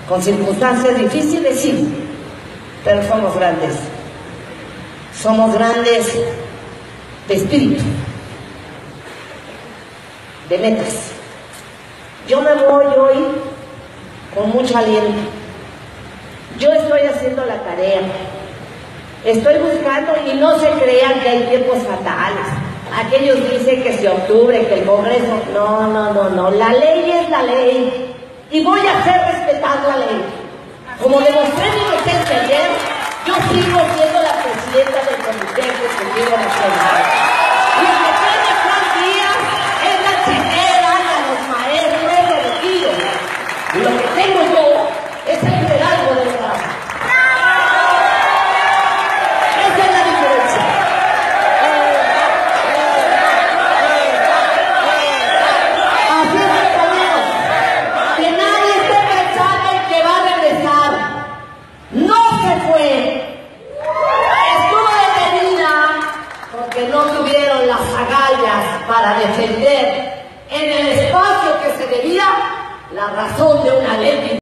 con circunstancias difíciles, sí, pero somos grandes. Somos grandes de espíritu, de metas. Yo me voy hoy con mucho aliento. Yo estoy haciendo la tarea. Estoy buscando, y no se crean que hay tiempos fatales. Aquellos dicen que si octubre, que el Congreso. No. La ley es la ley. Y voy a hacer respetar la ley. Como demostré mi inocencia ayer, yo sigo siendo la presidenta del Comité Ejecutivo Nacional. Y lo que tiene Juan Díaz es la chinera a los maestros elegidos. Y lo que tengo yo es el liderazgo de la raza. Esa es la diferencia. Así es, compañeros. Que nadie esté pensando en que va a regresar. No se fue. Estuvo detenida porque no tuvieron las agallas para defender en el espacio que se debía la razón de una ley.